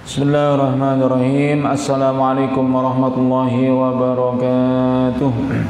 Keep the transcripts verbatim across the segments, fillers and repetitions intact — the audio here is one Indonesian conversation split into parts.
Bismillahirrahmanirrahim. Assalamualaikum warahmatullahi wabarakatuh.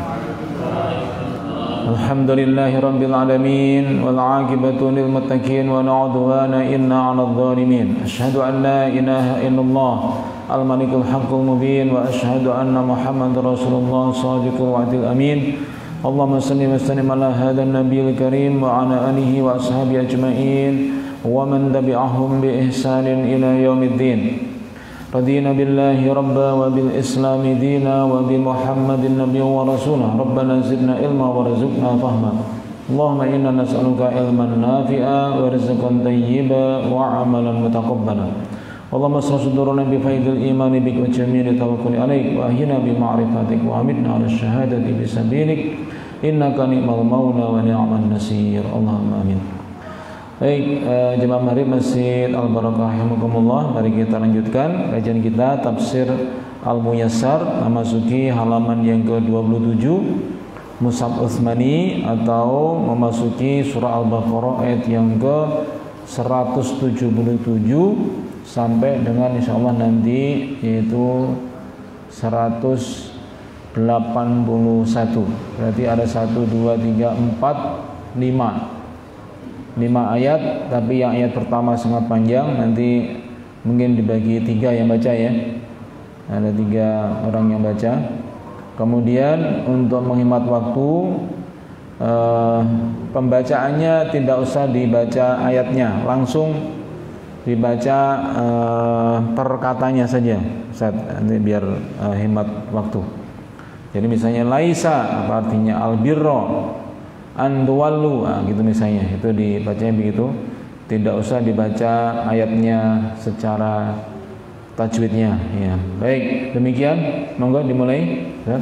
Alhamdulillahi rabbil alamin wal aqibatu lil muttaqin wa la udwana illa 'alal zalimin. Asyhadu an la ilaha illallah al malikul haqqul mubin wa asyhadu anna Muhammadar rasulullah shadiqul wa'dil amin. Allahumma salli wa sallim ala hadzal nabiyil karim wa ala alihi wa ashabihi ajmain wa man tabi'ahum bi ihsanin ila yaumiddin. Radina billahi rabba wa bil islami dina wa bi muhammadin nabiyyan wa rasulah. Rabbana zidna ilma wa rizqna fahma. Allahumma inna nas'aluka ilman nafi'a wa rizqan tayyiba wa amalan mutaqabbala. Allahumma shrah sudurana bi faidil imani bik wa jamili tawakkuli alaik wa ahyina bi ma'rifatik wa amitna ala syahadati bi sabilik innaka ni'mal maula wa ni'man nasir. Allahumma amin. Baik, uh, jemaah Maghrib Masjid Al-Barakah rahimakumullah, mari kita lanjutkan kajian kita tafsir Al-Muyassar, memasuki halaman yang ke dua puluh tujuh Mushaf Utsmani atau memasuki surah Al-Baqarah ayat yang ke seratus tujuh puluh tujuh sampai dengan insyaallah nanti yaitu seratus delapan puluh satu. Berarti ada satu, dua, tiga, empat, lima lima ayat, tapi yang ayat pertama sangat panjang, nanti mungkin dibagi tiga yang baca ya, ada tiga orang yang baca. Kemudian untuk menghemat waktu, eh, pembacaannya tidak usah dibaca ayatnya, langsung dibaca eh, per katanya saja, Ustaz, nanti biar eh, hemat waktu. Jadi misalnya laisa, apa artinya albirro anduwalu, nah, gitu misalnya, itu dibacanya begitu, tidak usah dibaca ayatnya secara tajwidnya ya. Baik, demikian, monggo dimulai ya.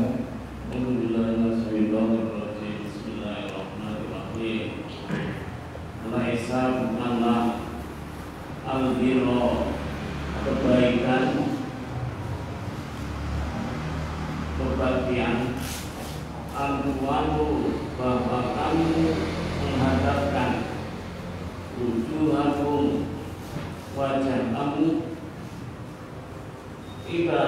Bismillahirrahmanirrahim. Laisa bukanlah albirro kebaikan, kebaktian, al-walu bahwa kamu menghadapkan wujuhakum, wajah kamu, ila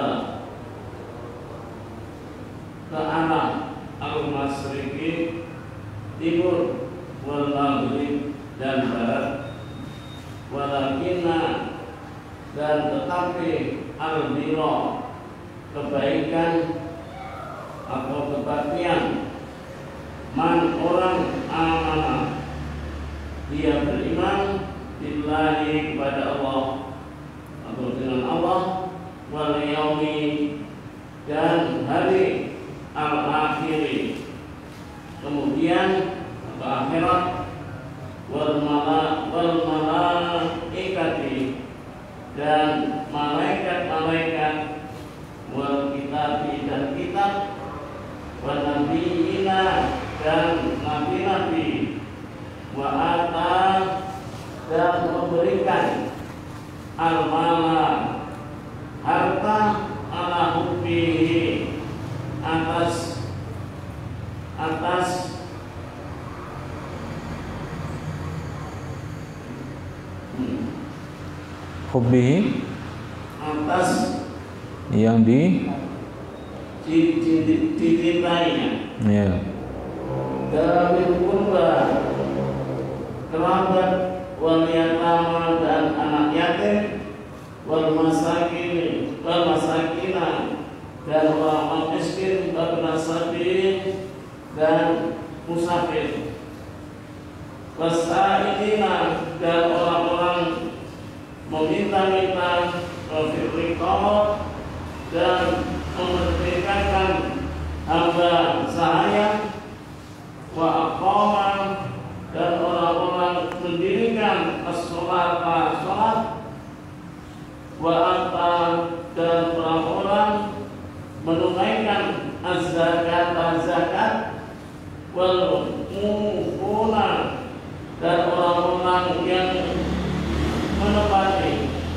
ke arah al-masriqi, timur, wal maghrib dan barat, walakinna dan tetapi al-birra kebaikan atau kebaktian, man orang amanah dia beriman billahi kepada Allah atau dengan Allah, wal yaumi dan hari al-akhiri, kemudian atau akhirat, wal mala wal malaikati dan malaikat-malaikat, wal kitabi dan kitab, wal nabiyina dan nabi-nabi, wa ata dan memberikan al-mala harta ala hubbihi atas atas hubbihi atas yang di dicintainya ya. Dawil kurba kerabat, wal yatama dan anak yatim, wal masakin wal masakina dan orang miskin, wal nasabil dan musafir, wasailina dan orang-orang meminta-minta, wafirriqab dan memerdekakan hamba sahaya, wa aqama dan orang-orang mendirikan as-sholata sholat, wa ata dan orang-orang menunaikan az-zakat zakat, wal mufuna dan orang-orang yang menepati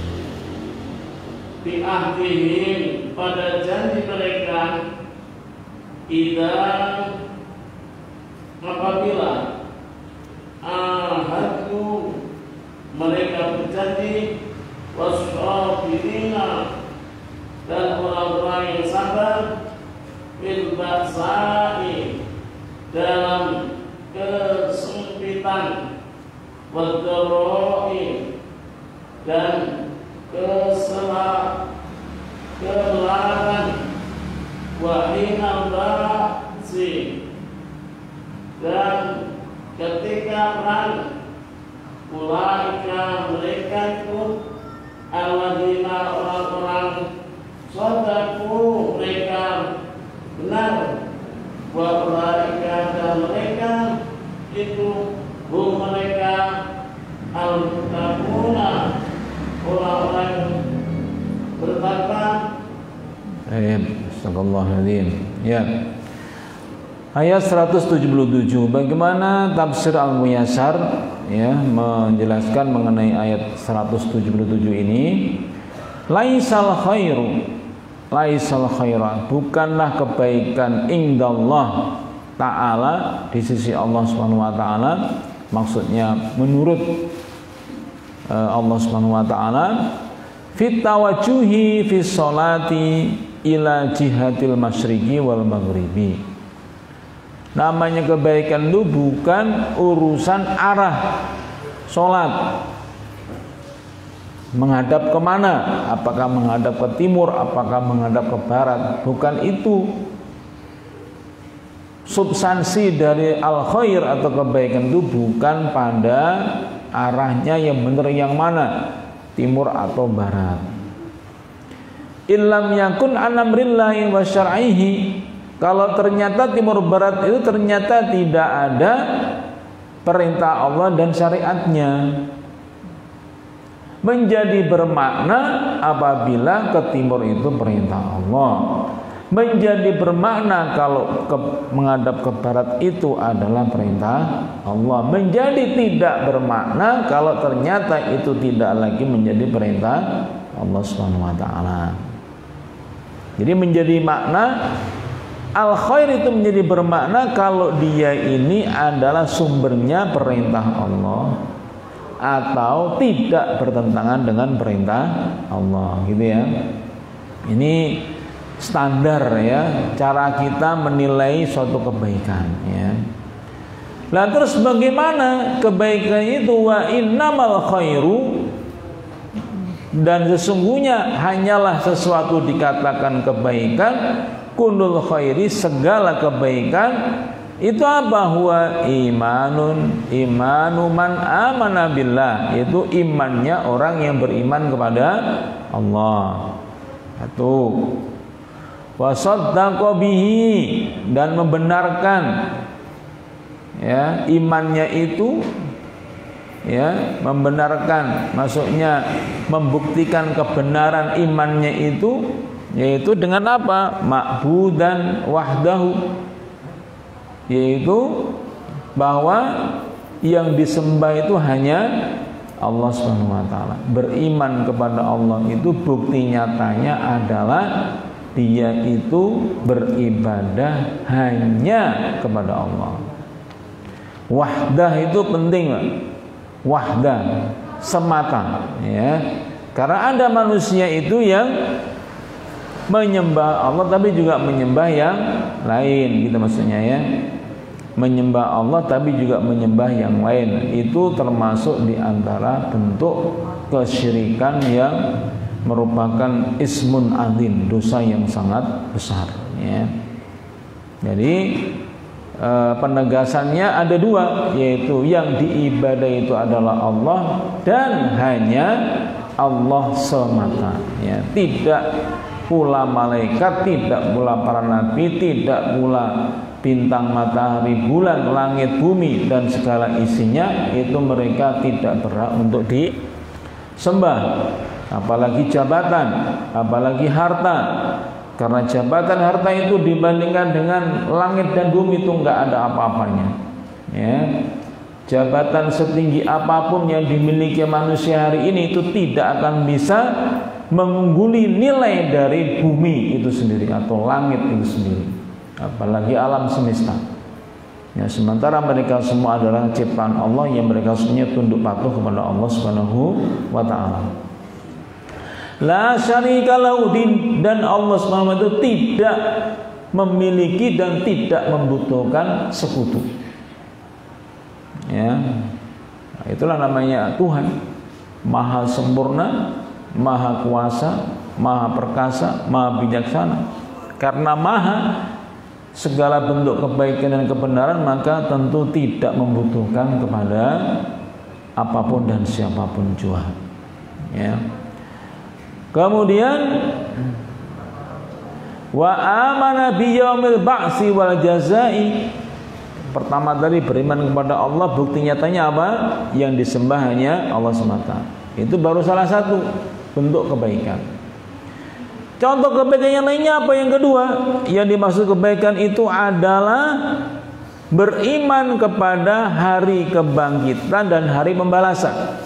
bi ahdihim pada janji mereka, idza apabila ahadu mereka berjanji, washabirina, dan orang-orang yang sabar, bil ba'sa'i, dalam kesempitan, wadharra'i, dan kesela kelarangan, wa hinal ba'si, dan ketika perang. Ulaika, mereka itu alladzina, orang-orang shadaku, mereka benar, wa ulaika, dan mereka itu hum, mereka al-muttaquna, orang-orang bertakwa. Ayat Astagfirullahaladzim. Ya. Ayat seratus tujuh puluh tujuh. Bagaimana tafsir Al-Muyassar ya menjelaskan mengenai ayat seratus tujuh puluh tujuh ini? Laisal khairu, laisal khaira, bukanlah kebaikan indallah ta'ala, di sisi Allah Subhanahu wa taala, maksudnya menurut uh, Allah Subhanahu wa taala, fit tawajuhi fi sholati ila jihatil masyriqi wal maghribi. Namanya kebaikan itu bukan urusan arah sholat, menghadap kemana, apakah menghadap ke timur, apakah menghadap ke barat. Bukan itu substansi dari al-khair atau kebaikan itu, bukan pada arahnya yang benar yang mana, timur atau barat. Illam yakun anamrillahi wa syar'ihi, kalau ternyata timur barat itu ternyata tidak ada perintah Allah dan syariatnya, menjadi bermakna apabila ke timur itu perintah Allah, menjadi bermakna kalau ke, menghadap ke barat itu adalah perintah Allah, menjadi tidak bermakna kalau ternyata itu tidak lagi menjadi perintah Allah Subhanahu wa taala. Jadi menjadi makna al-khair itu menjadi bermakna kalau dia ini adalah sumbernya perintah Allah atau tidak bertentangan dengan perintah Allah, gitu ya. Ini standar ya cara kita menilai suatu kebaikan ya. Lah terus bagaimana kebaikan itu? Wa innamal khairu, dan sesungguhnya hanyalah sesuatu dikatakan kebaikan, kunul khairi, segala kebaikan itu apa? Huwa imanun, imanu man amana billah, itu imannya orang yang beriman kepada Allah. Satu, wa saddaqa bihi, dan membenarkan ya imannya itu ya, membenarkan maksudnya membuktikan kebenaran imannya itu, yaitu dengan apa? Ma'budan wahdahu, yaitu bahwa yang disembah itu hanya Allah Subhanahu wa taala. Beriman kepada Allah itu bukti nyatanya adalah dia itu beribadah hanya kepada Allah. Wahdah itu penting, Pak. Wahdah, semata ya. Karena ada manusia itu yang menyembah Allah tapi juga menyembah yang lain, gitu maksudnya ya. Menyembah Allah tapi juga menyembah yang lain, itu termasuk di antara bentuk kesyirikan yang merupakan ismun azim, dosa yang sangat besar ya. Jadi e, penegasannya ada dua, yaitu yang diibadai itu adalah Allah dan hanya Allah semata ya. Tidak pula malaikat, tidak pula para nabi, tidak pula bintang, matahari, bulan, langit, bumi dan segala isinya, itu mereka tidak berhak untuk disembah. Apalagi jabatan, apalagi harta. Karena jabatan, harta itu dibandingkan dengan langit dan bumi itu enggak ada apa-apanya ya. Jabatan setinggi apapun yang dimiliki manusia hari ini itu tidak akan bisa mengungguli nilai dari bumi itu sendiri atau langit itu sendiri, apalagi alam semesta ya. Sementara mereka semua adalah ciptaan Allah yang mereka semuanya tunduk patuh kepada Allah Subhanahu wa taala. La syarika lahu, dan Allah subhanahu wa taala tidak memiliki dan tidak membutuhkan sekutu. Ya, nah, itulah namanya Tuhan, maha sempurna, maha kuasa, maha perkasa, maha bijaksana. Karena maha segala bentuk kebaikan dan kebenaran, maka tentu tidak membutuhkan kepada apapun dan siapapun jua. Ya. Kemudian wa amana bi yaumil ba'si wal jazai. Pertama tadi beriman kepada Allah, bukti nyatanya apa? Yang disembah hanya Allah semata. Itu baru salah satu bentuk kebaikan. Contoh kebaikan yang lainnya apa? Yang kedua, yang dimaksud kebaikan itu adalah beriman kepada hari kebangkitan dan hari pembalasan.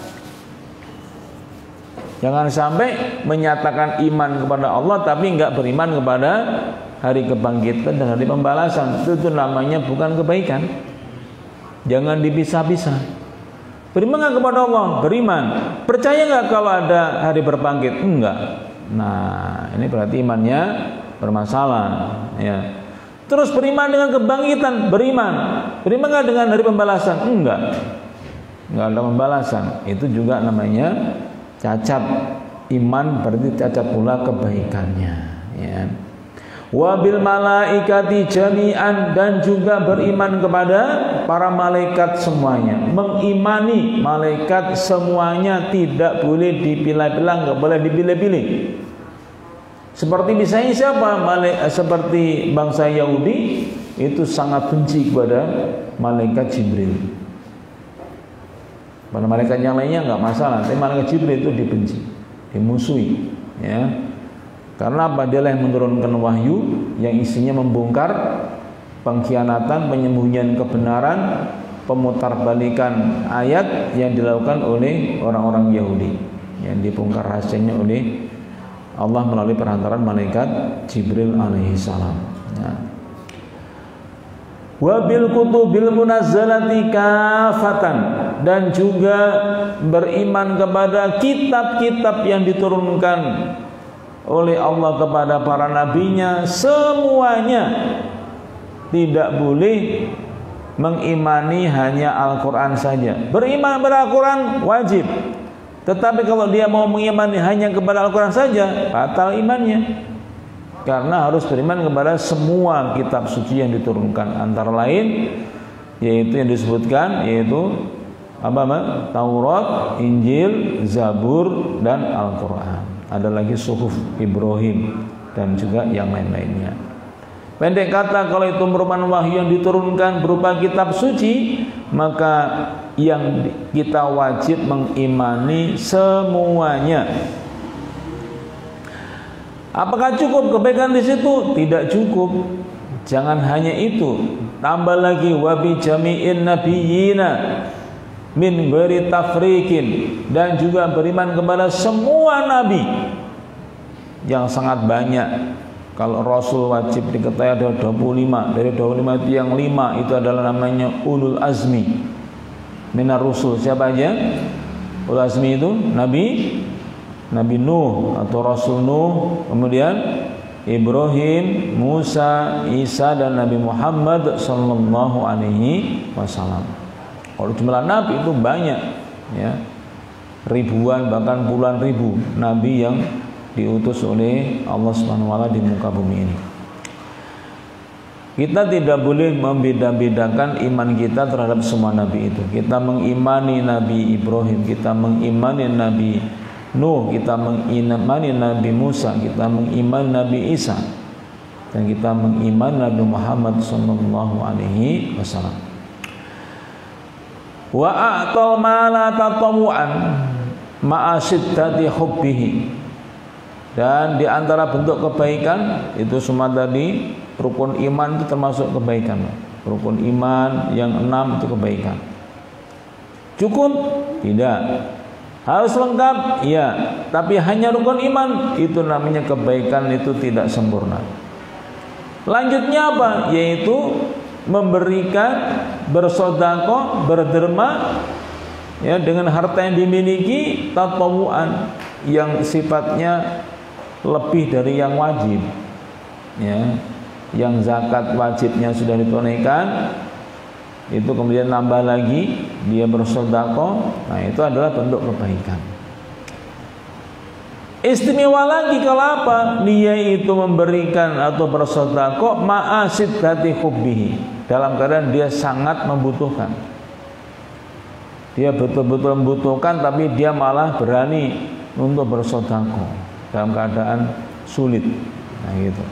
Jangan sampai menyatakan iman kepada Allah tapi enggak beriman kepada hari kebangkitan dan hari pembalasan. Itu, itu namanya bukan kebaikan. Jangan dipisah-pisah. Beriman enggak kepada Allah? Beriman. Percaya enggak kalau ada hari berbangkit? Enggak. Nah, ini berarti imannya bermasalah, ya. Terus beriman dengan kebangkitan? Beriman. Beriman enggak dengan hari pembalasan? Enggak. Enggak ada pembalasan. Itu juga namanya cacat iman, berarti cacat pula kebaikannya, ya. Wabil malaikati jami'an, dan juga beriman kepada para malaikat semuanya. Mengimani malaikat semuanya, tidak boleh dipilah-pilah, enggak boleh dipilih-pilih. Seperti misalnya siapa? Malaikat seperti bangsa Yahudi itu sangat benci kepada malaikat Jibril. Pada malaikat yang lainnya enggak masalah, tapi malaikat Jibril itu dibenci, dimusuhi, ya. Karena apa? Dialah yang menurunkan wahyu yang isinya membongkar pengkhianatan, penyembunyian kebenaran, pemutarbalikan ayat yang dilakukan oleh orang-orang Yahudi, yang dibongkar rahasianya oleh Allah melalui perantaran malaikat Jibril alaihissalam, ya. Wabil kutubil munazzalati kafatan, dan juga beriman kepada kitab-kitab yang diturunkan oleh Allah kepada para nabinya semuanya. Tidak boleh mengimani hanya Al-Quran saja. Beriman kepada Al-Quran wajib, tetapi kalau dia mau mengimani hanya kepada Al-Quran saja, batal imannya. Karena harus beriman kepada semua kitab suci yang diturunkan, antara lain yaitu yang disebutkan, yaitu apa, apa? Taurat, Injil, Zabur, dan Al-Quran. Ada lagi suhuf Ibrahim dan juga yang lain-lainnya. Pendek kata, kalau itu merupakan wahyu yang diturunkan berupa kitab suci, maka yang kita wajib mengimani semuanya. Apakah cukup kebaikan di situ? Tidak cukup. Jangan hanya itu, tambah lagi wabi jami'in nabiyina min ghairi tafriqin, dan juga beriman kepada semua nabi yang sangat banyak. Kalau Rasul wajib diketahui ada dua puluh lima. Dari dua puluh lima itu yang lima itu adalah namanya ulul azmi minar rusul. Siapa aja? Ulul azmi itu Nabi Nabi Nuh atau Rasul Nuh, kemudian Ibrahim, Musa, Isa, dan Nabi Muhammad sallallahu alaihi wasallam. Kalau jumlah nabi itu banyak, ya. Ribuan bahkan puluhan ribu nabi yang diutus oleh Allah Subhanahu wa taala di muka bumi ini. Kita tidak boleh membeda-bedakan iman kita terhadap semua nabi itu. Kita mengimani Nabi Ibrahim, kita mengimani Nabi Nuh, kita mengimani Nabi Musa, kita mengimani Nabi Isa, dan kita mengimani Nabi Muhammad sallallahu alaihi wasallam. Wa a'tal ma la tatawu'an ma'a syiddati hubbihi, dan di antara bentuk kebaikan itu semua tadi, rukun iman itu termasuk kebaikan. Rukun iman yang enam itu kebaikan. Cukup? Tidak. Harus lengkap? Iya. Tapi hanya rukun iman, itu namanya kebaikan, itu tidak sempurna. Lanjutnya apa? Yaitu memberikan, bersedekah, berderma, ya, dengan harta yang dimiliki tatawuan, yang sifatnya lebih dari yang wajib, ya, yang zakat wajibnya sudah ditunaikan, itu kemudian nambah lagi dia bersedekah, nah itu adalah bentuk kebaikan. Istimewa lagi kalau apa? Dia itu memberikan atau bersedekah ma'asiddati hubbihi, dalam keadaan dia sangat membutuhkan. Dia betul-betul membutuhkan, tapi dia malah berani untuk bersedekah dalam keadaan sulit. Nah gitu.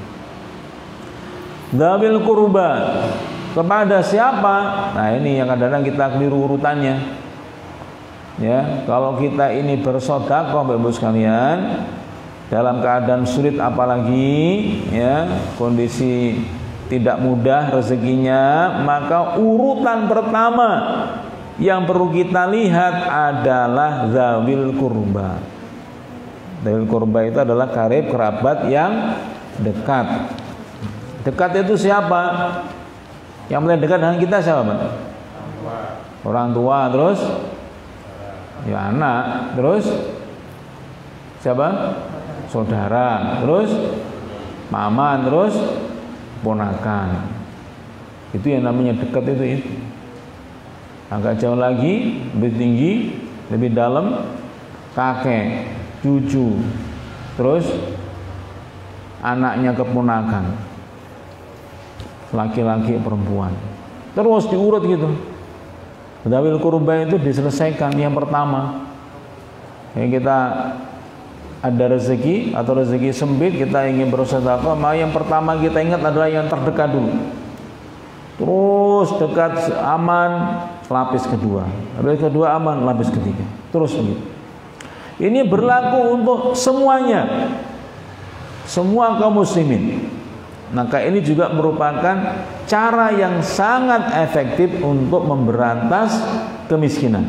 Dzawil qurba, kepada siapa? Nah ini yang kadang-kadang kita keliru urutannya. Ya, kalau kita ini bersedekah Bapak Ibu sekalian dalam keadaan sulit, apalagi ya kondisi tidak mudah rezekinya, maka urutan pertama yang perlu kita lihat adalah dzawil qurba. Dzawil qurba itu adalah karib kerabat yang dekat. Dekat itu siapa? Yang paling dekat dengan kita siapa, Pak? Orang tua, terus ya anak, terus siapa? Saudara, terus paman, terus ponakan. Itu yang namanya dekat itu itu. Agak jauh lagi, lebih tinggi, lebih dalam, kakek, cucu, terus anaknya keponakan, laki-laki perempuan, terus diurut gitu. Dzawil qurba itu diselesaikan yang pertama. Ya, kita ada rezeki atau rezeki sempit, kita ingin bersedekah, maka yang pertama kita ingat adalah yang terdekat dulu. Terus dekat aman, lapis kedua. Lapis kedua aman, lapis ketiga. Terus begitu. Ini berlaku untuk semuanya, semua kaum muslimin. Maka ini juga merupakan cara yang sangat efektif untuk memberantas kemiskinan.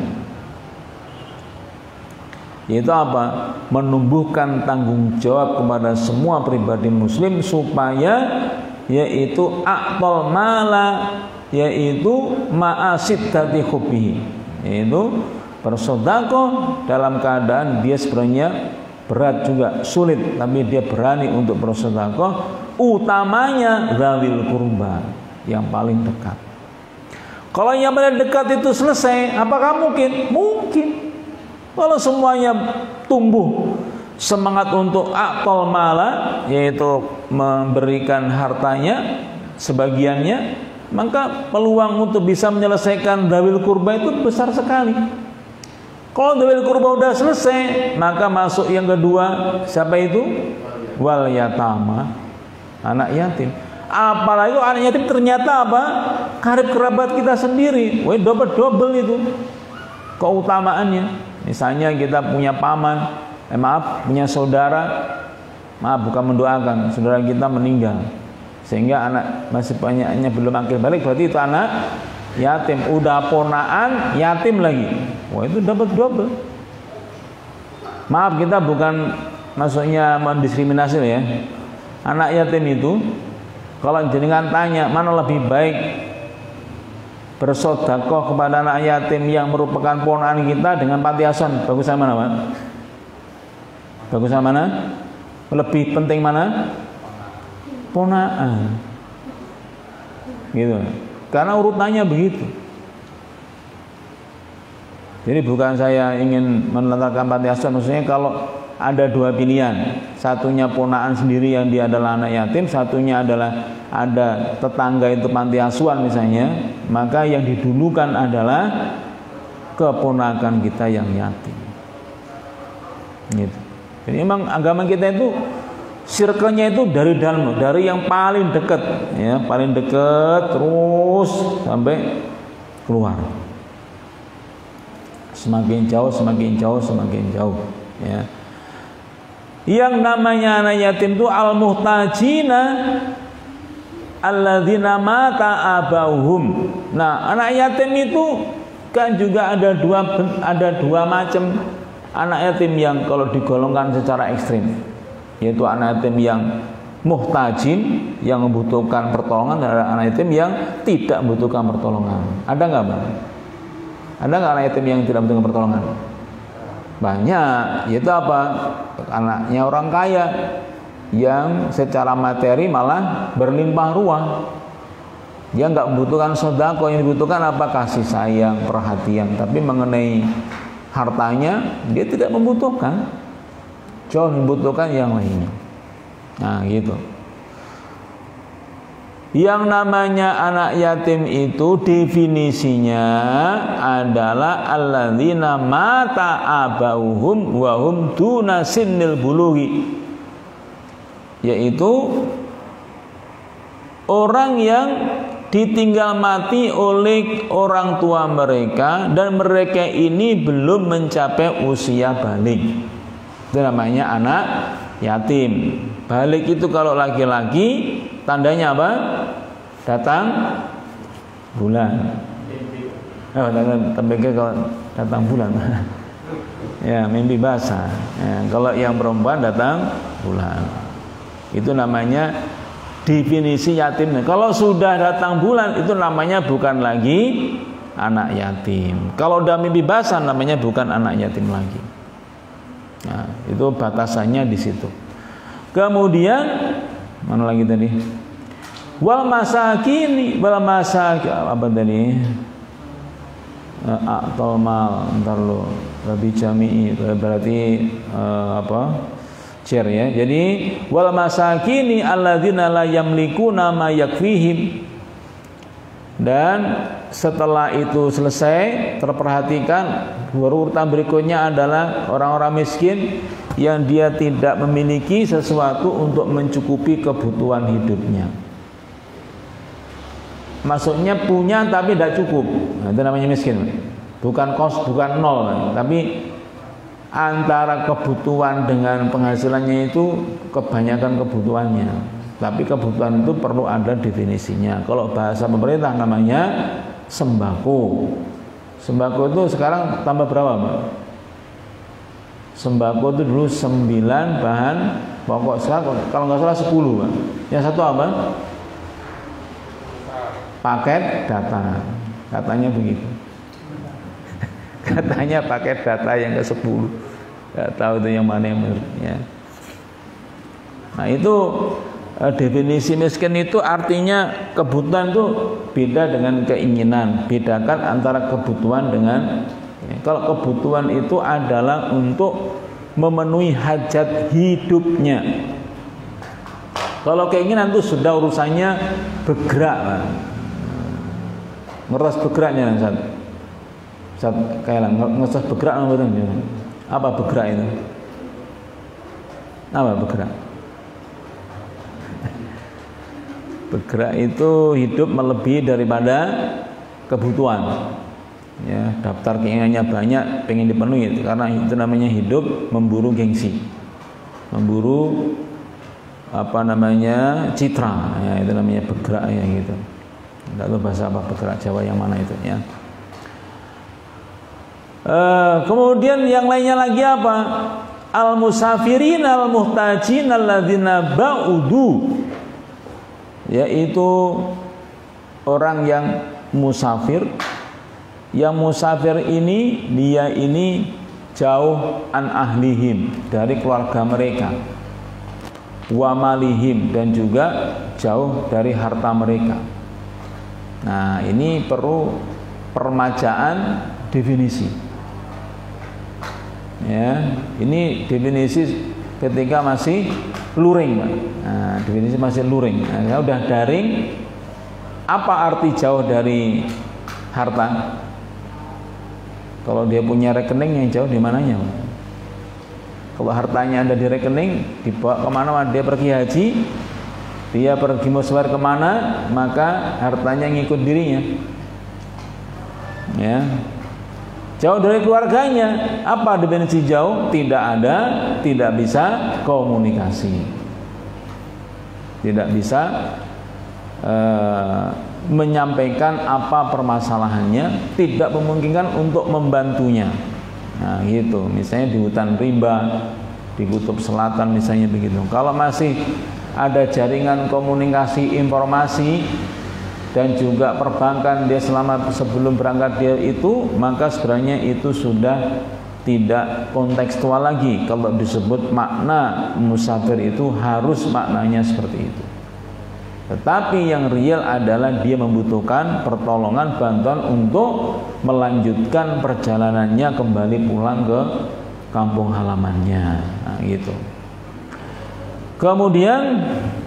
Yaitu apa? Menumbuhkan tanggung jawab kepada semua pribadi muslim supaya yaitu aqtal mala, yaitu ma'asiddati hubbihi, yaitu bersedekah dalam keadaan dia sebenarnya berat juga, sulit, tapi dia berani untuk bersedekah. Utamanya dzawil qurba, yang paling dekat. Kalau yang paling dekat itu selesai, apakah mungkin? Mungkin. Kalau semuanya tumbuh semangat untuk aqtal mala, yaitu memberikan hartanya sebagiannya, maka peluang untuk bisa menyelesaikan dzawil qurba itu besar sekali. Kalau dzawil qurba udah selesai, maka masuk yang kedua, siapa itu? Wal yatama, anak yatim. Apalagi anak yatim ternyata apa? Karib kerabat kita sendiri. Wah, double-double itu keutamaannya. Misalnya kita punya paman, eh maaf, punya saudara, maaf bukan mendoakan, saudara kita meninggal, sehingga anak masih banyaknya belum akil balik, berarti itu anak yatim. Udah ponaan, yatim lagi. Wah, itu double-double. Maaf, kita bukan maksudnya mendiskriminasi ya. Anak yatim itu, kalau jenengan tanya mana lebih baik bersedekah kepada anak yatim yang merupakan ponakan kita dengan panti asuhan, bagus sama mana, Pak? Bagus sama mana? Lebih penting mana? Ponakan. Gitu. Karena urutannya begitu. Jadi bukan saya ingin menelantarkan panti asuhan, maksudnya kalau ada dua pilihan, satunya ponakan sendiri yang dia adalah anak yatim, satunya adalah ada tetangga itu panti asuhan misalnya, maka yang didulukan adalah keponakan kita yang yatim. Gitu. Jadi memang agama kita itu circle-nya itu dari dalam, dari yang paling dekat, ya, paling dekat terus sampai keluar. Semakin jauh, semakin jauh, semakin jauh, ya. Yang namanya anak yatim itu al-muhtajina alladzina mata abauhum. Nah, anak yatim itu kan juga ada dua ada dua macam anak yatim yang kalau digolongkan secara ekstrim, yaitu anak yatim yang muhtajin, yang membutuhkan pertolongan, dan anak yatim yang tidak membutuhkan pertolongan. Ada nggak, Bang? Ada nggak anak yatim yang tidak membutuhkan pertolongan? Banyak, yaitu apa? Anaknya orang kaya yang secara materi malah berlimpah ruah. Dia nggak membutuhkan sedekah, yang dibutuhkan apa? Kasih sayang, perhatian. Tapi mengenai hartanya dia tidak membutuhkan, jauh membutuhkan yang lainnya. Nah gitu. Yang namanya anak yatim itu definisinya adalah alladzina mata abauhum wa hum duna sinnil bulughi, yaitu orang yang ditinggal mati oleh orang tua mereka dan mereka ini belum mencapai usia balik. Itu namanya anak yatim. Balik itu kalau laki-laki tandanya apa? Datang bulan. Oh, datang tembiknya kalau datang bulan. Ya, mimpi basah. Ya, kalau yang perempuan datang bulan. Itu namanya definisi yatim. Kalau sudah datang bulan itu namanya bukan lagi anak yatim. Kalau udah mimpi basah namanya bukan anak yatim lagi. Nah, itu batasannya di situ. Kemudian mana lagi tadi? Wal masakin, wal masakin apa tadi? Atau mal, ntar lo lebih jami'i berarti uh, apa? Cer ya. Jadi wal masakini alladzina la yamlikuna ma yakfihim. Dan setelah itu selesai terperhatikan, urutan berikutnya adalah orang-orang miskin yang dia tidak memiliki sesuatu untuk mencukupi kebutuhan hidupnya. Maksudnya punya tapi tidak cukup. Nah, itu namanya miskin. Bukan kos, bukan nol, tapi antara kebutuhan dengan penghasilannya itu kebanyakan kebutuhannya. Tapi kebutuhan itu perlu ada definisinya. Kalau bahasa pemerintah namanya sembako. Sembako itu sekarang tambah berapa, Pak? Sembako itu dulu sembilan bahan pokok, sekarang kalau nggak salah sepuluh, Pak. Yang satu apa? Paket data. Katanya begitu. Katanya paket data yang ke sepuluh. Nggak tahu itu yang mana yang benar ya. Nah itu eh, definisi miskin itu artinya kebutuhan itu beda dengan keinginan. Bedakan antara kebutuhan dengan ya, kalau kebutuhan itu adalah untuk memenuhi hajat hidupnya. Kalau keinginan itu sudah urusannya bergerak, Pak. Ngeras bergeraknya Ustaz. Ustaz kayak lah ngeras bergerak apa bergerak itu? Apa bergerak? Bergerak itu hidup melebihi daripada kebutuhan. Ya, daftar keinginannya banyak, pengen dipenuhi karena itu namanya hidup memburu gengsi. Memburu apa namanya? Citra. Ya, itu namanya bergerak ya gitu. Tidak tahu bahasa apa bergerak Jawa yang mana itu ya. Uh, kemudian yang lainnya lagi apa? Al musafirin al muhtajin alladzina ba'udu, yaitu orang yang musafir. Yang musafir ini dia ini jauh an ahlihim, dari keluarga mereka, wa malihim, dan juga jauh dari harta mereka. Nah ini perlu permajaan definisi ya. Ini definisi ketika masih luring, Pak. Nah, definisi masih luring. Nah, udah daring, apa arti jauh dari harta? Kalau dia punya rekening yang jauh di mananya, Pak? Kalau hartanya ada di rekening, dibawa kemana? Dia pergi haji, dia pergi musafir kemana, maka hartanya ngikut dirinya. Ya, jauh dari keluarganya, apa definisi jauh? Tidak ada, tidak bisa komunikasi, tidak bisa uh, menyampaikan apa permasalahannya, tidak memungkinkan untuk membantunya. Nah, gitu. Misalnya di hutan rimba, di kutub selatan misalnya begitu. Kalau masih ada jaringan komunikasi informasi dan juga perbankan dia selama sebelum berangkat dia itu, maka sebenarnya itu sudah tidak kontekstual lagi kalau disebut makna musafir itu harus maknanya seperti itu. Tetapi yang real adalah dia membutuhkan pertolongan, bantuan untuk melanjutkan perjalanannya kembali pulang ke kampung halamannya. Nah, gitu. Kemudian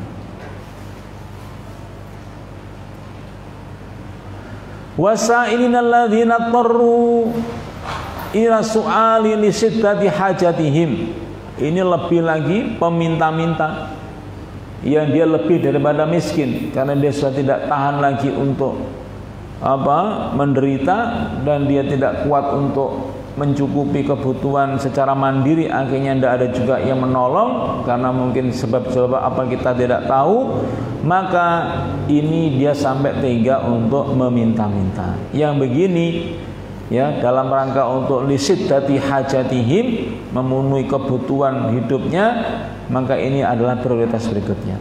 wasailina alladzina tarru ila su'ali li siddati hajatihim. Ini lebih lagi peminta-minta yang dia lebih daripada miskin karena dia sudah tidak tahan lagi untuk apa menderita dan dia tidak kuat untuk mencukupi kebutuhan secara mandiri, akhirnya tidak ada juga yang menolong karena mungkin sebab-sebab apa kita tidak tahu, maka ini dia sampai tega untuk meminta-minta. Yang begini ya dalam rangka untuk lisiddati hajatihim, memenuhi kebutuhan hidupnya, maka ini adalah prioritas berikutnya.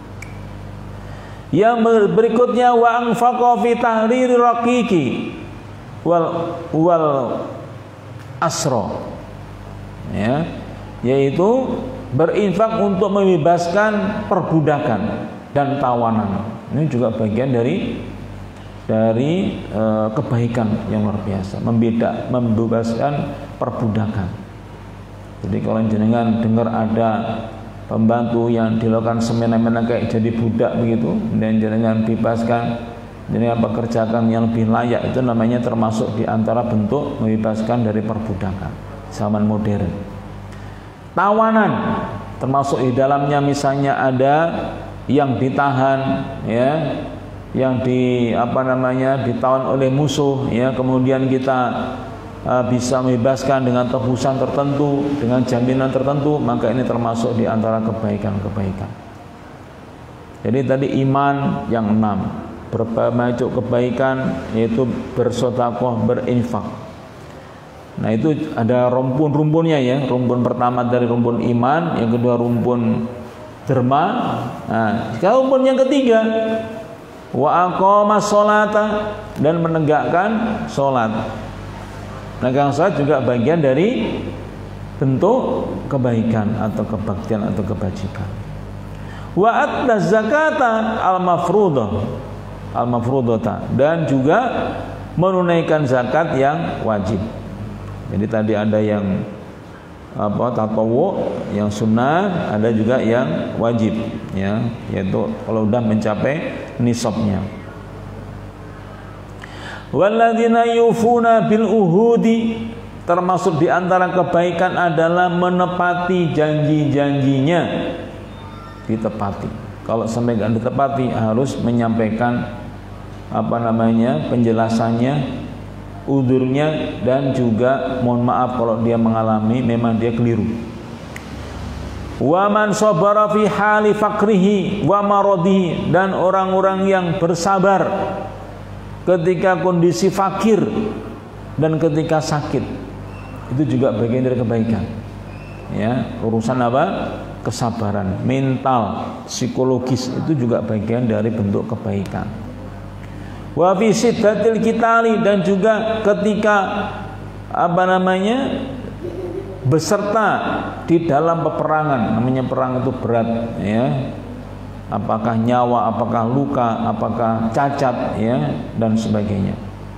Yang berikutnya wa anfaqa fi tahriri raqiqi wal wal asro, ya, yaitu berinfak untuk membebaskan perbudakan dan tawanan. Ini juga bagian dari dari e, kebaikan yang luar biasa, membeda, membebaskan perbudakan. Jadi kalau jenengan dengar ada pembantu yang dilakukan semena-mena kayak jadi budak begitu, dan jenengan bebaskan, jenengan pekerjakan yang lebih layak, itu namanya termasuk diantara bentuk membebaskan dari perbudakan zaman modern. Tawanan termasuk di dalamnya, misalnya ada yang ditahan, ya, yang di apa namanya ditawan oleh musuh, ya, kemudian kita uh, bisa membebaskan dengan tebusan tertentu, dengan jaminan tertentu, maka ini termasuk di antara kebaikan-kebaikan. Jadi tadi iman yang enam, berbagai kebaikan, yaitu bersedekah, berinfak. Nah itu ada rumpun-rumpunnya ya. Rumpun pertama dari rumpun iman, yang kedua rumpun derma. Nah, sekarang rumpun yang ketiga, wa aqama sholata, dan menegakkan sholat. Menegakkan sholat juga bagian dari bentuk kebaikan atau kebaktian atau kebajikan. Wa atta zakata al-mafruḍah al-mafruḍata, dan juga menunaikan zakat yang wajib. Jadi tadi ada yang apa tatawwu, yang sunnah, ada juga yang wajib, ya, yaitu kalau sudah mencapai nisabnya. Walladzina yufuna bil uhudi, termasuk di antara kebaikan adalah menepati janji-janjinya, ditepati. Kalau sampai tidak ditepati, harus menyampaikan apa namanya penjelasannya, udurnya, dan juga mohon maaf kalau dia mengalami memang dia keliru. Wa man sabara fi hali faqrihi wa maradihi, dan orang-orang yang bersabar ketika kondisi fakir dan ketika sakit, itu juga bagian dari kebaikan. Ya, urusan apa? Kesabaran mental, psikologis, itu juga bagian dari bentuk kebaikan. Wa fi siddatil qitali, dan juga ketika apa namanya beserta di dalam peperangan. Namanya perang itu berat, ya, apakah nyawa, apakah luka, apakah cacat, ya, dan sebagainya.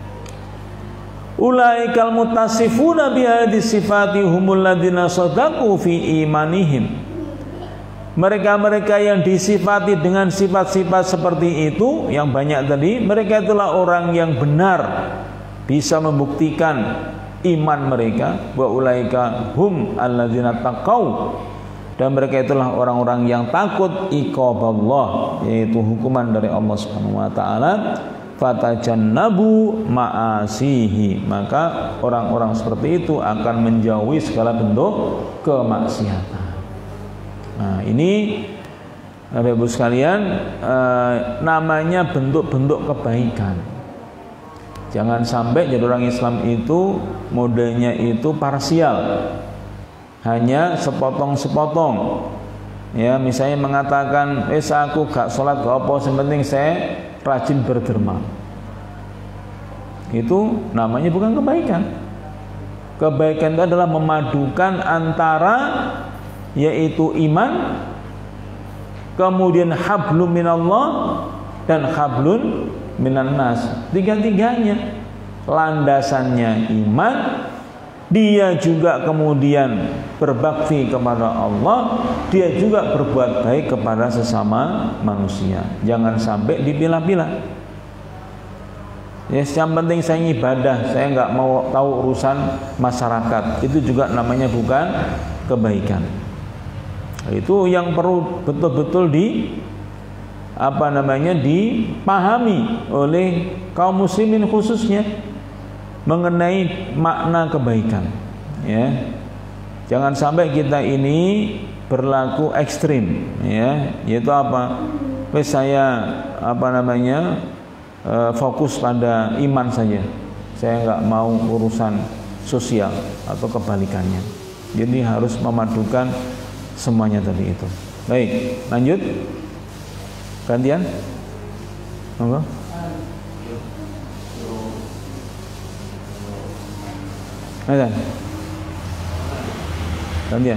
Ulaikal mutasifuna bihadhi sifati humul ladina sadaqu fi imanihim. Mereka-mereka yang disifati dengan sifat-sifat seperti itu yang banyak tadi, mereka itulah orang yang benar bisa membuktikan iman mereka. Wa ulaika hum alladzina taqau, dan mereka itulah orang-orang yang takut iqaballah, yaitu hukuman dari Allah Subhanahu wa taala. Fatajannabu ma'asihi, maka orang-orang seperti itu akan menjauhi segala bentuk kemaksiatan. Nah, ini Bapak Ibu sekalian, eh, namanya bentuk-bentuk kebaikan. Jangan sampai jadi orang Islam itu modenya itu parsial, hanya sepotong-sepotong. Ya, misalnya mengatakan, "Eh, aku gak sholat gak apa, yang penting saya rajin berderma." Itu namanya bukan kebaikan. Kebaikan itu adalah memadukan antara yaitu iman, kemudian hablum minallah dan hablun minan nas. Tiga-tiganya landasannya iman, dia juga kemudian berbakti kepada Allah, dia juga berbuat baik kepada sesama manusia. Jangan sampai dipilah-pilah. Yes, yang penting saya ibadah, saya nggak mau tahu urusan masyarakat. Itu juga namanya bukan kebaikan. Itu yang perlu betul-betul di apa namanya dipahami oleh kaum muslimin khususnya mengenai makna kebaikan. Ya, jangan sampai kita ini berlaku ekstrim. Ya, yaitu apa? Wes saya apa namanya fokus pada iman saja, saya nggak mau urusan sosial atau kebalikannya. Jadi harus memadukan semuanya tadi itu. Baik, lanjut. Gantian. Monggo. Ada. Gantian.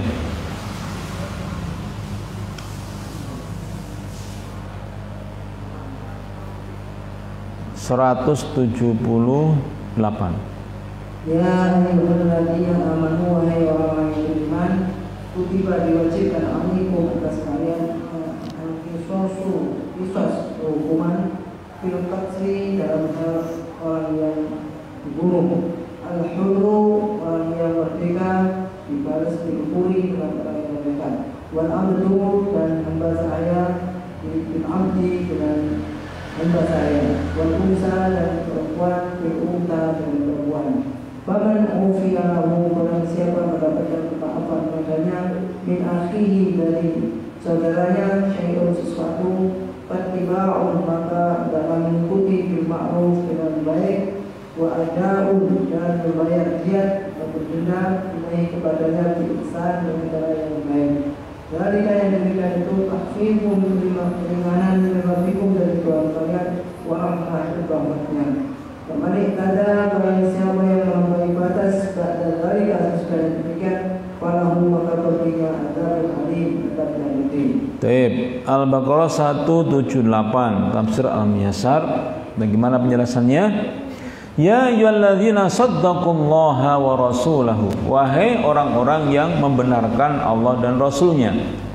seratus tujuh puluh delapan. Ya ayyuhalladzina amanu, wahai orang-orang yang beriman, kutiba diwajibkan alaikum atas kalian al-qisasu, qisas hukuman fil qatli dalam hal orang yang dibunuh, al-hurru orang yang merdeka dibalas dihukumi dengan orang yang merdeka, wal abdu dan hamba sahaya bil abdi dengan hamba saya, wal unsa dan perempuan bil unta dengan perempuan. Bahkan ufiya lahu, barang siapa mendapatkan kemaafan padanya min akhihi dari saudaranya syai'un sesuatu, fattiba'un maka dalam mengikuti bil ma'ruf dengan baik, wa ada'un dan membayar diat atau denda ilahi kepadanya bil ihsan dengan cara yang baik. Dari yang demikian itu tahfifum keringanan rabbikum dari Tuhan kalian, wa rahmah dan rahmatnya. Kembali tanda barang siapa yang melampaui batas dan dari atas dan demikian, falahu maka baginya adzabun alim, azab yang pedih. Taib. Al-Baqarah seratus tujuh puluh delapan, tafsir Al-Muyassar. Bagaimana penjelasannya? Ya ayyuhalladzina saddaqullaha wa rasulahu, wahai orang-orang yang membenarkan Allah dan Rasulnya,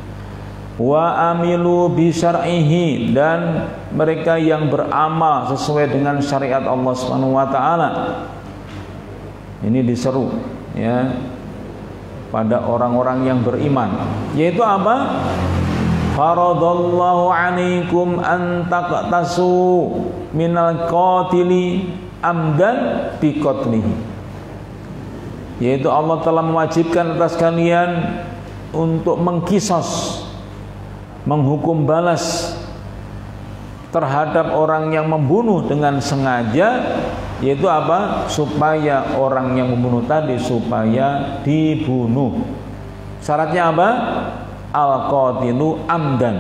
wa amilu bi syar'ihi dan mereka yang beramal sesuai dengan syariat Allah Subhanahu wa taala. Ini diseru ya pada orang-orang yang beriman, yaitu apa? Faradallahu alaikum an taqtasu minal qatili amdan biqatlihi, yaitu Allah telah mewajibkan atas kalian untuk mengkisos, menghukum balas terhadap orang yang membunuh dengan sengaja, yaitu apa? Supaya orang yang membunuh tadi supaya dibunuh. Syaratnya apa? Al-qatilu amdan,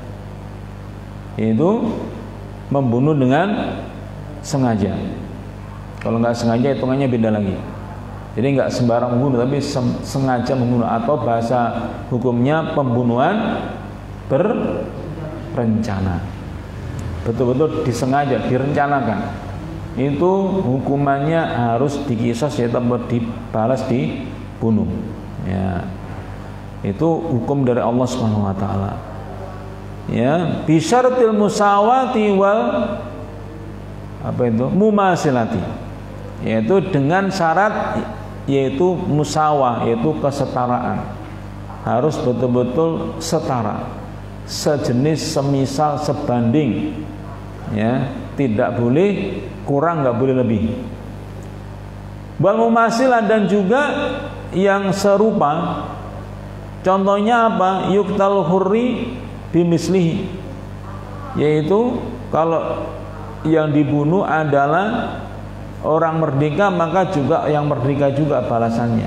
yaitu membunuh dengan sengaja. Kalau nggak sengaja hitungannya beda lagi. Jadi nggak sembarang membunuh, tapi sengaja membunuh, atau bahasa hukumnya pembunuhan berencana. Betul-betul disengaja, direncanakan. Itu hukumannya harus dikisos, yaitu dibalas dibunuh. Ya, itu hukum dari Allah Subhanahu Wa Taala. Ya, bisyaratil musawati wal apa itu mumasilati, yaitu dengan syarat yaitu musawah, yaitu kesetaraan, harus betul-betul setara, sejenis, semisal, sebanding, ya, tidak boleh kurang, nggak boleh lebih. Wal mumasilah dan juga yang serupa, contohnya apa? Yuktal hurri bimislihi, yaitu kalau yang dibunuh adalah orang merdeka, maka juga yang merdeka juga balasannya.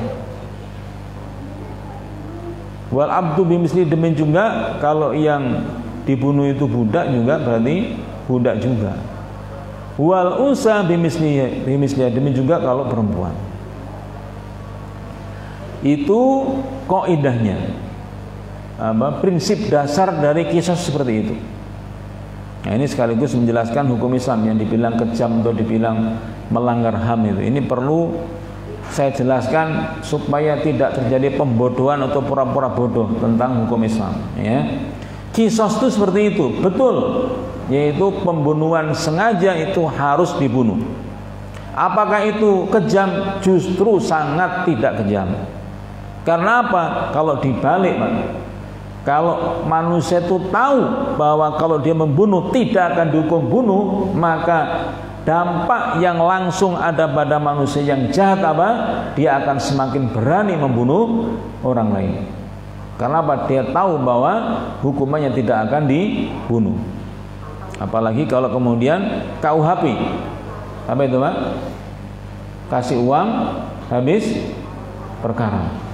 Wal abdu bimisli, demikian juga kalau yang dibunuh itu budak juga berarti budak juga. Wal unsa bimisli, bimisli, demikian juga kalau perempuan. Itu kaidahnya, apa, prinsip dasar dari kisos seperti itu. Nah, ini sekaligus menjelaskan hukum Islam yang dibilang kejam atau dibilang melanggar H A M itu. Ini perlu saya jelaskan supaya tidak terjadi pembodohan atau pura-pura bodoh tentang hukum Islam, ya. Kisos itu seperti itu, betul, yaitu pembunuhan sengaja itu harus dibunuh. Apakah itu kejam? Justru sangat tidak kejam. Karena apa? Kalau dibalik, Pak, kalau manusia itu tahu bahwa kalau dia membunuh tidak akan dihukum bunuh, maka dampak yang langsung ada pada manusia yang jahat apa? Dia akan semakin berani membunuh orang lain. Karena apa? Dia tahu bahwa hukumannya tidak akan dibunuh. Apalagi kalau kemudian K U H P, apa itu, Pak? Kasih uang, habis perkara.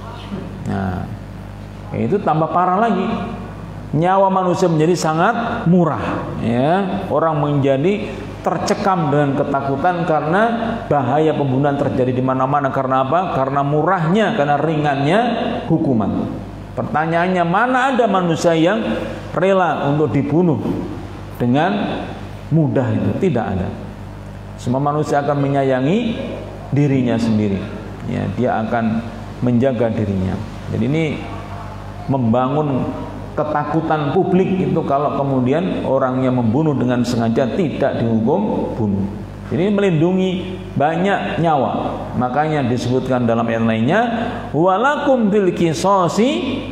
Nah, itu tambah parah lagi. Nyawa manusia menjadi sangat murah, ya. Orang menjadi tercekam dengan ketakutan karena bahaya pembunuhan terjadi di mana-mana. Karena apa? Karena murahnya, karena ringannya hukuman. Pertanyaannya, mana ada manusia yang rela untuk dibunuh dengan mudah itu? Tidak ada. Semua manusia akan menyayangi dirinya sendiri, ya. Dia akan menjaga dirinya. Jadi ini membangun ketakutan publik itu kalau kemudian orang yang membunuh dengan sengaja tidak dihukum bunuh. Ini melindungi banyak nyawa. Makanya disebutkan dalam ayat lainnya, walakum bil qisasi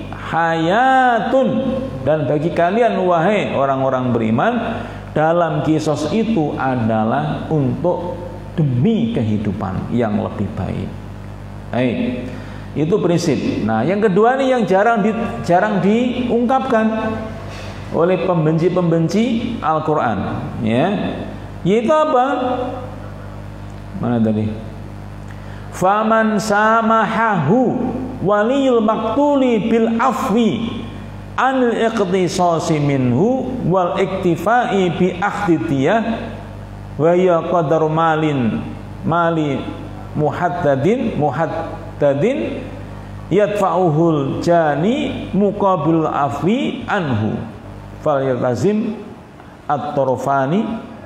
hayatun, dan bagi kalian wahai orang-orang beriman, dalam kisos itu adalah untuk demi kehidupan yang lebih baik. Baik. Itu prinsip. Nah, yang kedua nih yang jarang di, jarang diungkapkan oleh pembenci-pembenci Al-Qur'an, ya. Yaitu apa? Mana tadi? Faman samahahu waliyul maktuli bil afwi anil iqtisasi minhu wal iktifai bi akhditiyah wa ya qadar malin mali muhaddadin muhaddadin yadfa'uhul jani muqabil afwi anhu fal yaltazim at-tarafani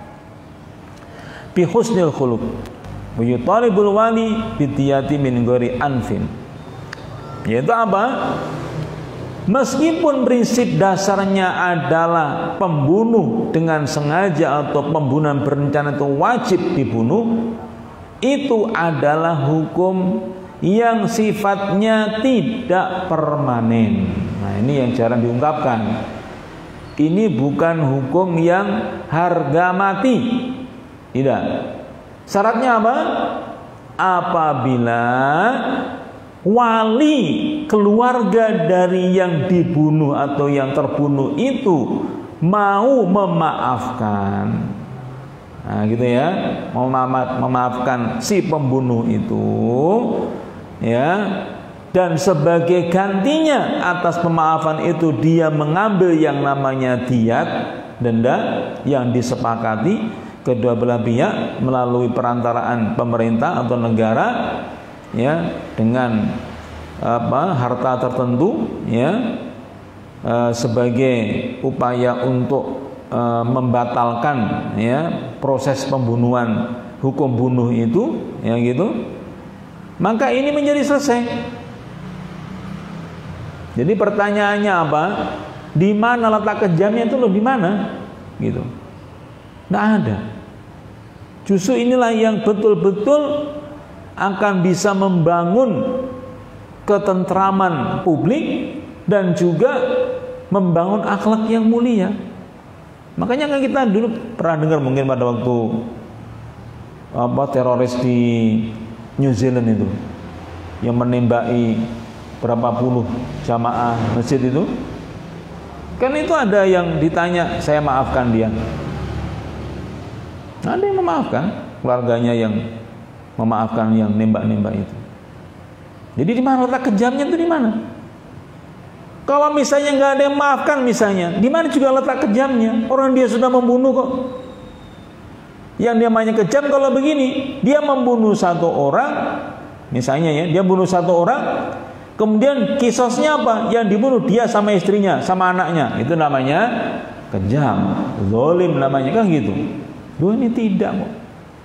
bi husnil khuluq wa yutalibul wali bidiyati min ghairi anfin. Yaitu apa? Meskipun prinsip dasarnya adalah pembunuh dengan sengaja atau pembunuhan berencana itu wajib dibunuh, itu adalah hukum yang sifatnya tidak permanen. Nah, ini yang jarang diungkapkan. Ini bukan hukum yang harga mati. Tidak. Syaratnya apa? Apabila wali keluarga dari yang dibunuh atau yang terbunuh itu mau memaafkan, nah gitu ya, mau memaafkan si pembunuh itu, ya, dan sebagai gantinya atas pemaafan itu dia mengambil yang namanya diyat, denda yang disepakati kedua belah pihak melalui perantaraan pemerintah atau negara, ya, dengan apa harta tertentu, ya, e, sebagai upaya untuk e, membatalkan, ya, proses pembunuhan, hukum bunuh itu, ya gitu, maka ini menjadi selesai. Jadi pertanyaannya apa? Di mana letak kejamnya itu loh, di mana? Gitu. Nggak ada. Justru inilah yang betul-betul akan bisa membangun ketentraman publik dan juga membangun akhlak yang mulia. Makanya kan kita dulu pernah dengar mungkin pada waktu apa teroris di New Zealand itu yang menembaki berapa puluh jamaah masjid itu, kan itu ada yang ditanya, saya maafkan dia. Ada yang memaafkan, keluarganya yang memaafkan yang nembak-nembak itu. Jadi di mana letak kejamnya itu, di mana? Kalau misalnya nggak ada yang memaafkan misalnya, di mana juga letak kejamnya? Orang dia sudah membunuh kok. Yang dia namanya kejam kalau begini, dia membunuh satu orang Misalnya ya, dia bunuh satu orang, kemudian kisosnya apa? Yang dibunuh dia sama istrinya, sama anaknya. Itu namanya kejam, zalim namanya, kan gitu. Dua ini tidak kok.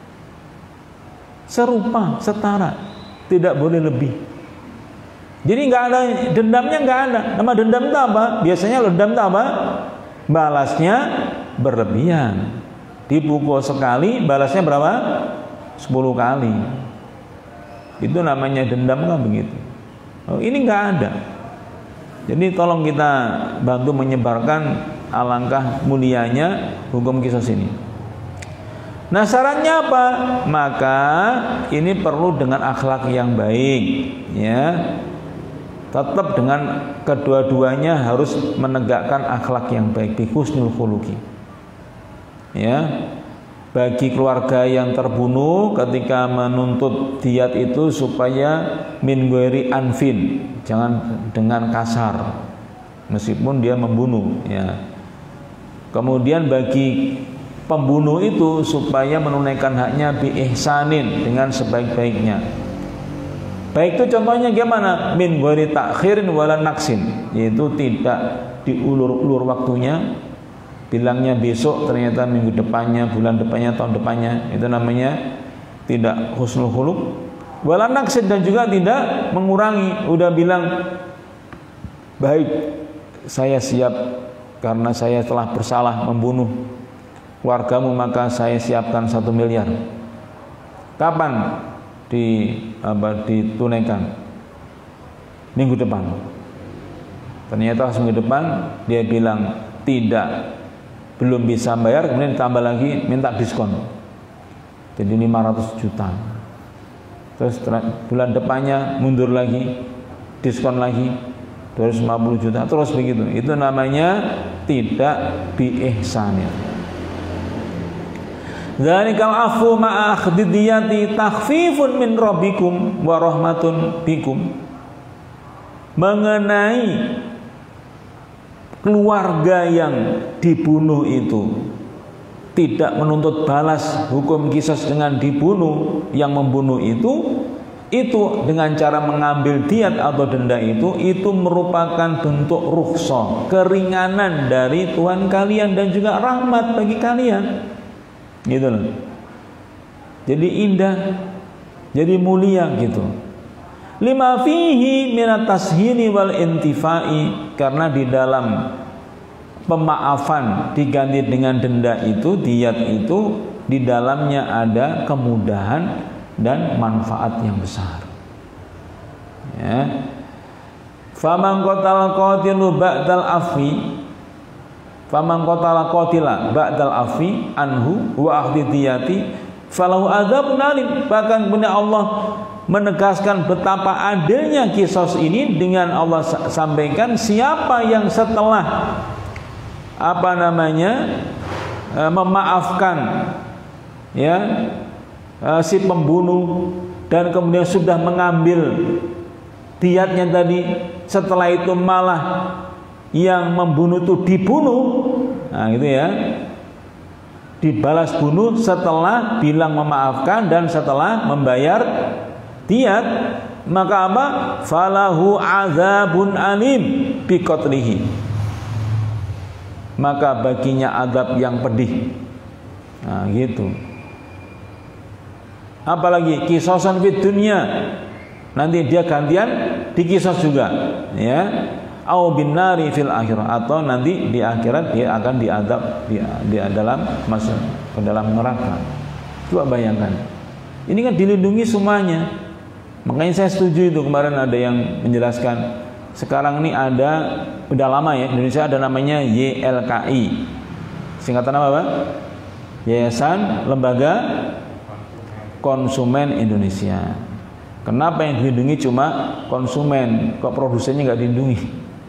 Serupa, setara, tidak boleh lebih. Jadi nggak ada dendamnya, nggak ada. Nama dendam itu apa? Biasanya dendam itu apa? Balasnya berlebihan. Dipukul sekali, balasnya berapa? Sepuluh kali. Itu namanya dendam, kan begitu. Oh, ini nggak ada. Jadi tolong kita bantu menyebarkan alangkah mulianya hukum kisos ini. Nah, syaratnya apa? Maka ini perlu dengan akhlak yang baik, ya. Tetap dengan kedua-duanya harus menegakkan akhlak yang baik, bi husnul khuluqi. Ya. Bagi keluarga yang terbunuh ketika menuntut diat itu supaya min ghairi anfin, jangan dengan kasar meskipun dia membunuh, ya. Kemudian bagi pembunuh itu supaya menunaikan haknya bi ihsanin, dengan sebaik-baiknya. Baik itu contohnya gimana? Min ghairi ta'khirin wala naksin, yaitu tidak diulur-ulur waktunya. Bilangnya besok, ternyata minggu depannya, bulan depannya, tahun depannya. Itu namanya tidak husnul khuluq. Wala naksin, dan juga tidak mengurangi. Udah bilang baik, saya siap karena saya telah bersalah membunuh keluargamu, maka saya siapkan satu miliar. Kapan di apa ditunaikan? Minggu depan. Ternyata minggu depan dia bilang tidak, belum bisa bayar, kemudian ditambah lagi minta diskon, jadi lima ratus juta. Terus bulan depannya mundur lagi, diskon lagi dua ratus lima puluh juta, terus begitu. Itu namanya tidak bi ihsanir. Dzalikal afu ma'a akhdidiyati takhfifun min rabbikum wa rahmatun bikum. Mengenai keluarga yang dibunuh itu tidak menuntut balas hukum kisos dengan dibunuh, yang membunuh itu itu dengan cara mengambil diat atau denda itu itu merupakan bentuk rukhsah, keringanan dari Tuhan kalian dan juga rahmat bagi kalian, gitu loh. Jadi indah, jadi mulia gitu. Lima fihi minat tashini wal intifai, karena di dalam pemaafan diganti dengan denda itu, diat itu, di dalamnya ada kemudahan dan manfaat yang besar. Ya. Faman qatala qatilu ba'dal afi, faman qatala qatila ba'dal afi anhu wa ahdi diyati falahu adzabun alim. Bahkan benar Allah menegaskan betapa adilnya kisos ini dengan Allah sampaikan siapa yang setelah apa namanya e, memaafkan ya e, si pembunuh dan kemudian sudah mengambil diatnya tadi, setelah itu malah yang membunuh itu dibunuh, nah gitu ya, dibalas bunuh setelah bilang memaafkan dan setelah membayar diat, maka apa? Falahu azabun alim biqatlihi, maka baginya azab yang pedih. Nah gitu. Apalagi kisosan fid dunya, nanti dia gantian dikisos juga, ya. Au bin nari fil akhirah, atau nanti di akhirat dia akan diazab di, di dalam masuk ke dalam neraka. Coba bayangkan. Ini kan dilindungi semuanya. Makanya saya setuju itu, kemarin ada yang menjelaskan. Sekarang ini ada, udah lama ya, Indonesia ada namanya Y L K I. Singkatan apa, Pak? Yayasan Lembaga Konsumen Indonesia. Kenapa yang dilindungi cuma konsumen, kok produsennya nggak dilindungi?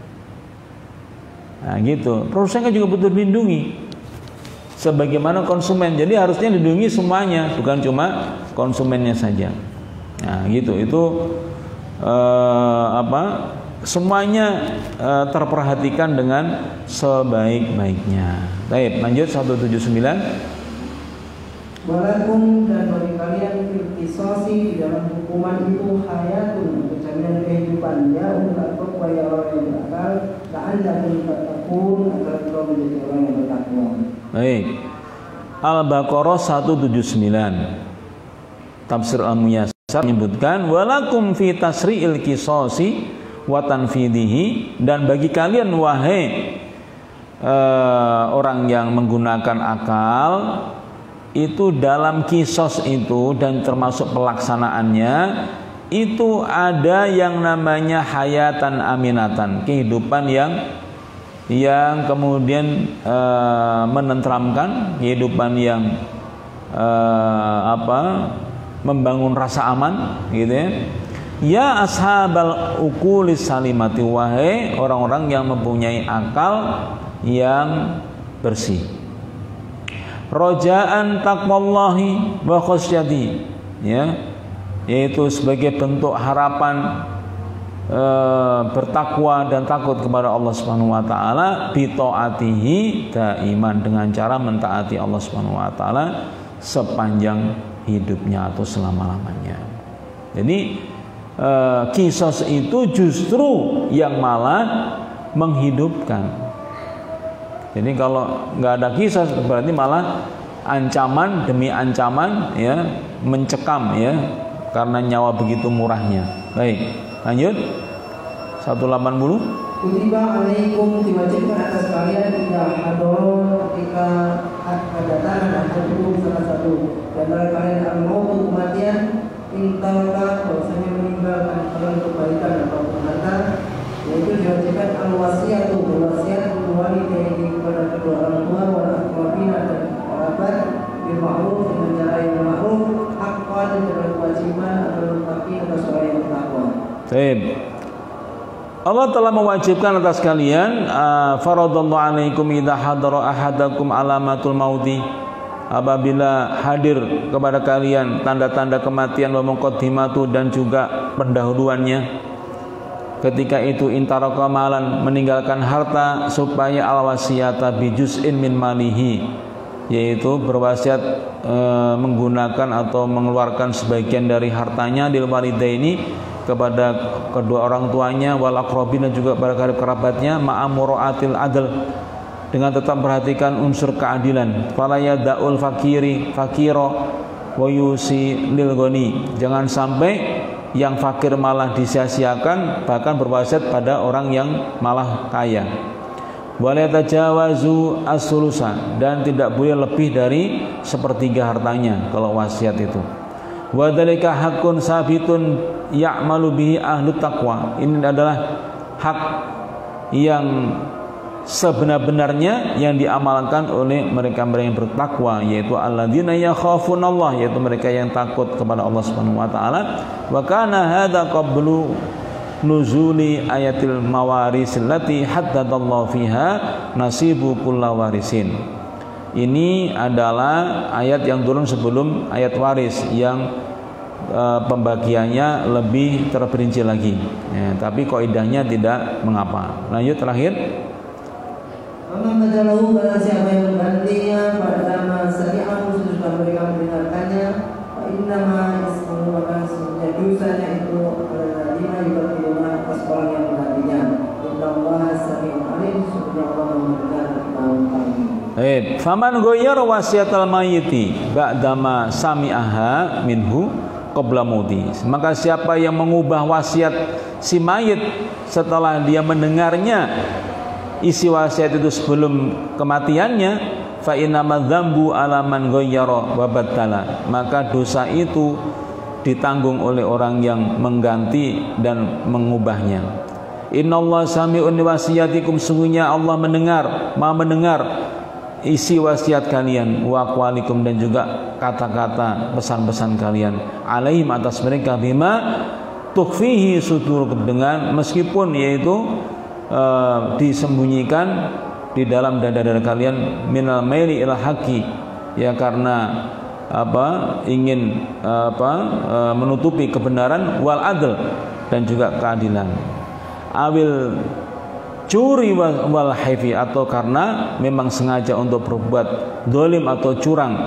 Nah gitu, produsen kan juga butuh dilindungi sebagaimana konsumen. Jadi harusnya dilindungi semuanya, bukan cuma konsumennya saja. Nah gitu, itu eh, apa? Semuanya eh, terperhatikan dengan sebaik-baiknya. Baik, lanjut seratus tujuh puluh sembilan. Walakum dan bagi kalian fil qisasi di dalam hukuman itu hayatun, jaminan kehidupan ya untuk taqwa ya orang yang berakal, la'allakum tattaqun agar kau menjadi orang yang bertakwa. Baik. Al-Baqarah seratus tujuh puluh sembilan. Tafsir Al-Muyassar menyebutkan walakum fi tasri'il qisasi wa tanfidihi, dan bagi kalian wahai uh, orang yang menggunakan akal itu dalam kisos itu dan termasuk pelaksanaannya itu ada yang namanya hayatan aminatan, kehidupan yang yang kemudian e, menenteramkan, kehidupan yang e, apa membangun rasa aman gitu ya. Ya ashabal uqulis salimati, wahai orang-orang yang mempunyai akal yang bersih. Rojaan taqwallahi wa khasyati, ya, yaitu sebagai bentuk harapan e, bertakwa dan takut kepada Allah Subhanahu wa taala, bi taatihi daiman, dengan cara mentaati Allah Subhanahu wa taala sepanjang hidupnya atau selama-lamanya. Jadi e, kisos itu justru yang malah menghidupkan. Jadi kalau nggak ada kisah berarti malah ancaman demi ancaman, ya, mencekam, ya, karena nyawa begitu murahnya. Baik, lanjut seratus delapan puluh. Kutiba alaikum, diwajibkan atas kalian tidak hadoro ketika kedatangan atau salah satu dan kalian al-maut, kematian, intalka, bahwasanya meninggalkan kalian kebaikan atau harta, yaitu diwajibkan al-wasiat, berwasiat walidaini kepada kedua orang tua, wal aqrabina dan kerabat, bil ma'ruf, dengan cara yang ma'ruf, haqqan, dengan kewajiban atau tapi atas orang yang bertakwa. Baik. Allah telah mewajibkan atas kalian uh, faradallahu alaikum idza hadara ahadakum alamatul mauti, apabila hadir kepada kalian tanda-tanda kematian, wa muqaddimatu, dan juga pendahuluannya. Ketika itu intaraka malan, meninggalkan harta, supaya al-wasiyata bijuz'in min malihi, yaitu berwasiat e, menggunakan atau mengeluarkan sebagian dari hartanya lil walidaini, kepada kedua orang tuanya, wal aqrabin, juga pada karib kerabatnya, ma'amuraatil adl, dengan tetap perhatikan unsur keadilan. Fala yada'ul fakiri fakiro wa yusi lil ghani, jangan sampai yang fakir malah disia-siakan, bahkan berwasiat pada orang yang malah kaya. Wala tajawazu as-sulusa, dan tidak boleh lebih dari sepertiga hartanya kalau wasiat itu. Wa dzalika haqqun sabitun ya'malu bihi ahlut taqwa, ini adalah hak yang sebenar-benarnya yang diamalkan oleh mereka-mereka yang bertakwa, yaitu alladzina yakhafunallah, yaitu mereka yang takut kepada Allah Subhanahu wa taala. Wa kana hadza qablu nuzuli ayatil mawaris allati haddadallahu fiha nasibu kulli warisin. Ini adalah ayat yang turun sebelum ayat waris yang e, pembagiannya lebih terperinci lagi, ya, tapi kaidahnya tidak mengapa. Lanjut terakhir. Maka majalahu, barang siapa yang menggantinya pada nama sari'ahu sesudah mereka mendengarkannya, wa innama ismu, maka sesungguhnya dosanya itu adalah yubadiluna, atas orang yang menggantinya. Innallaha sami'un alim, sesungguhnya Allah mendengar tahu kami. Baik, faman ghayyara wasiatal mayyiti ba'dama sami'aha minhu qabla mauti, maka siapa yang mengubah wasiat si mayit setelah dia mendengarnya isi wasiat itu sebelum kematiannya, fa innama dzambu ala man ghayyara wa baddala, maka dosa itu ditanggung oleh orang yang mengganti dan mengubahnya. Innallaha sami'un wasiyatikum, sungguhnya Allah mendengar, Maha mendengar isi wasiat kalian, wa aqwalikum, dan juga kata-kata pesan-pesan kalian, alaihim, atas mereka, bima tukfihi sudur, dengan meskipun yaitu Uh, disembunyikan di dalam dada-dada kalian, minal maili ila haqi, ya, karena apa ingin uh, apa uh, menutupi kebenaran, wal adl, dan juga keadilan, awil curi wal haifi, atau karena memang sengaja untuk berbuat dolim atau curang,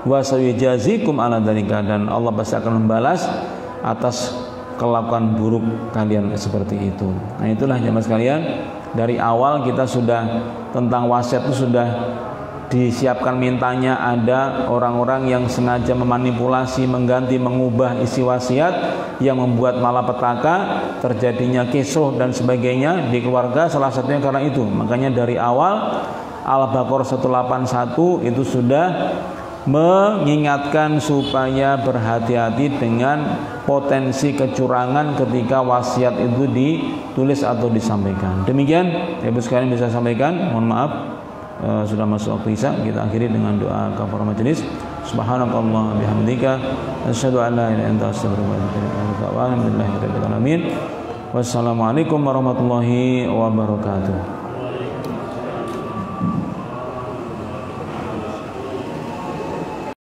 wa sayujazikum ala dzalika, dan Allah pasti akan membalas atas kelakuan buruk kalian seperti itu. Nah, itulah jemaah sekalian, dari awal kita sudah tentang wasiat itu sudah disiapkan mintanya. Ada orang-orang yang sengaja memanipulasi, mengganti, mengubah isi wasiat yang membuat malapetaka, terjadinya kisruh dan sebagainya di keluarga, salah satunya karena itu. Makanya dari awal Al-Baqarah seratus delapan puluh satu itu sudah mengingatkan supaya berhati-hati dengan potensi kecurangan ketika wasiat itu ditulis atau disampaikan. Demikian Ibu sekalian bisa sampaikan. Mohon maaf, Uh, sudah masuk waktu Isya. Kita akhiri dengan doa kafaraah majelis. Subhanakallah bihamdika asyhadu an la ilaha illa anta astaghfiruka wa atubu ilaik. Wassalamualaikum warahmatullahi wabarakatuh.